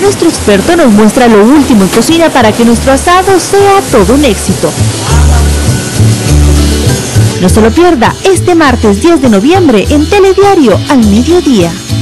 nuestro experto nos muestra lo último en cocina para que nuestro asado sea todo un éxito. No se lo pierda este martes 10 de noviembre en Telediario al mediodía.